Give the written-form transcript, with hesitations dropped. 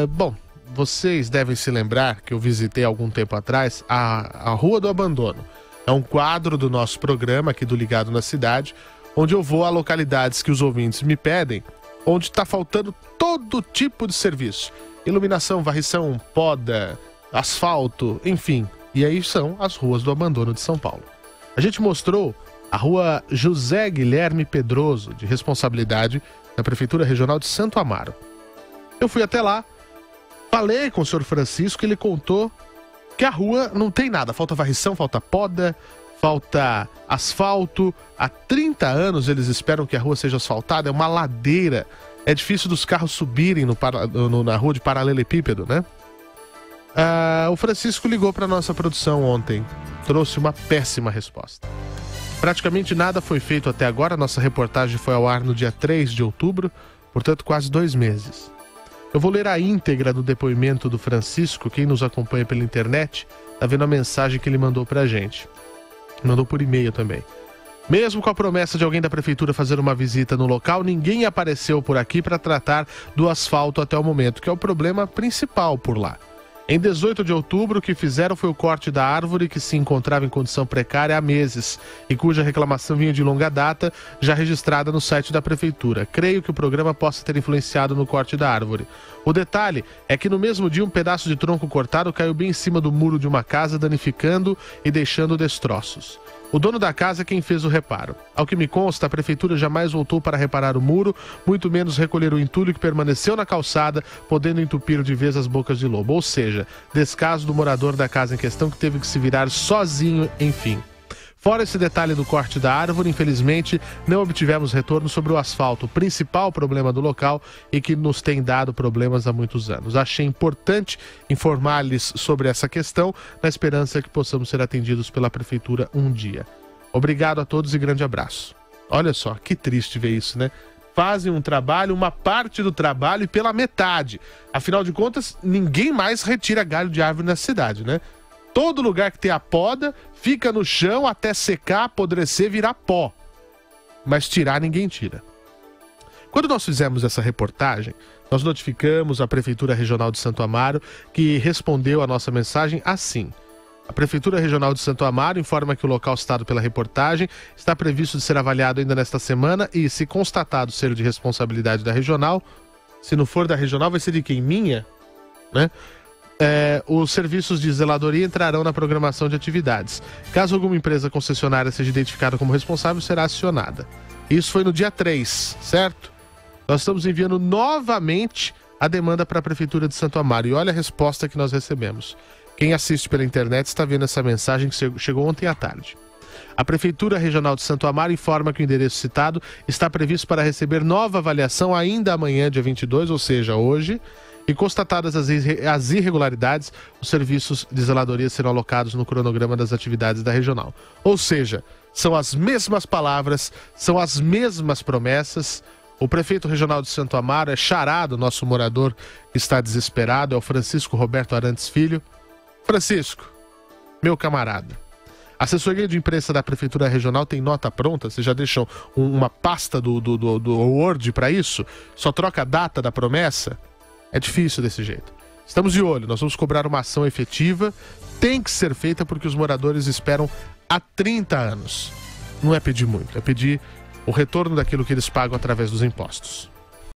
Bom, vocês devem se lembrar que eu visitei algum tempo atrás a Rua do Abandono. É um quadro do nosso programa aqui do Ligado na Cidade, onde eu vou a localidades que os ouvintes me pedem, onde está faltando todo tipo de serviço. Iluminação, varrição, poda, asfalto, enfim. E aí são as ruas do abandono de São Paulo. A gente mostrou a Rua José Guilherme Pedroso, de responsabilidade da Prefeitura Regional de Santo Amaro. Eu fui até lá, falei com o senhor Francisco e ele contou que a rua não tem nada. Falta varrição, falta poda, falta asfalto. Há 30 anos eles esperam que a rua seja asfaltada, é uma ladeira. É difícil dos carros subirem na rua de paralelepípedo, né? O Francisco ligou para nossa produção ontem, trouxe uma péssima resposta. Praticamente nada foi feito até agora. Nossa reportagem foi ao ar no dia 3 de outubro, portanto quase 2 meses. Eu vou ler a íntegra do depoimento do Francisco. Quem nos acompanha pela internet está vendo a mensagem que ele mandou para a gente. Mandou por e-mail também. Mesmo com a promessa de alguém da prefeitura fazer uma visita no local, ninguém apareceu por aqui para tratar do asfalto até o momento, que é o problema principal por lá. Em 18 de outubro, o que fizeram foi o corte da árvore que se encontrava em condição precária há meses e cuja reclamação vinha de longa data, já registrada no site da prefeitura. Creio que o programa possa ter influenciado no corte da árvore. O detalhe é que no mesmo dia um pedaço de tronco cortado caiu bem em cima do muro de uma casa, danificando e deixando destroços. O dono da casa é quem fez o reparo. Ao que me consta, a prefeitura jamais voltou para reparar o muro, muito menos recolher o entulho que permaneceu na calçada, podendo entupir de vez as bocas de lobo. Ou seja, descaso do morador da casa em questão, que teve que se virar sozinho, enfim. Fora esse detalhe do corte da árvore, infelizmente, não obtivemos retorno sobre o asfalto, o principal problema do local e que nos tem dado problemas há muitos anos. Achei importante informar-lhes sobre essa questão, na esperança que possamos ser atendidos pela prefeitura um dia. Obrigado a todos e grande abraço. Olha só, que triste ver isso, né? Fazem um trabalho, uma parte do trabalho e pela metade. Afinal de contas, ninguém mais retira galho de árvore na cidade, né? Todo lugar que tem a poda fica no chão até secar, apodrecer, virar pó. Mas tirar ninguém tira. Quando nós fizemos essa reportagem, nós notificamos a Prefeitura Regional de Santo Amaro, que respondeu a nossa mensagem assim. A Prefeitura Regional de Santo Amaro informa que o local citado pela reportagem está previsto de ser avaliado ainda nesta semana e, se constatado ser de responsabilidade da regional, se não for da regional, vai ser de quem? Minha? Né? Os serviços de zeladoria entrarão na programação de atividades. Caso alguma empresa concessionária seja identificada como responsável, será acionada. Isso foi no dia 3, certo? Nós estamos enviando novamente a demanda para a Prefeitura de Santo Amaro. E olha a resposta que nós recebemos. Quem assiste pela internet está vendo essa mensagem que chegou ontem à tarde. A Prefeitura Regional de Santo Amaro informa que o endereço citado está previsto para receber nova avaliação ainda amanhã, dia 22, ou seja, hoje. E constatadas as irregularidades, os serviços de zeladoria serão alocados no cronograma das atividades da regional. Ou seja, são as mesmas palavras, são as mesmas promessas. O prefeito regional de Santo Amaro é charado, nosso morador que está desesperado, é o Francisco Roberto Arantes Filho. Francisco, meu camarada, a assessoria de imprensa da Prefeitura Regional tem nota pronta? Vocês já deixam uma pasta do Word para isso? Só troca a data da promessa? É difícil desse jeito. Estamos de olho, nós vamos cobrar uma ação efetiva. Tem que ser feita porque os moradores esperam há 30 anos. Não é pedir muito, é pedir o retorno daquilo que eles pagam através dos impostos.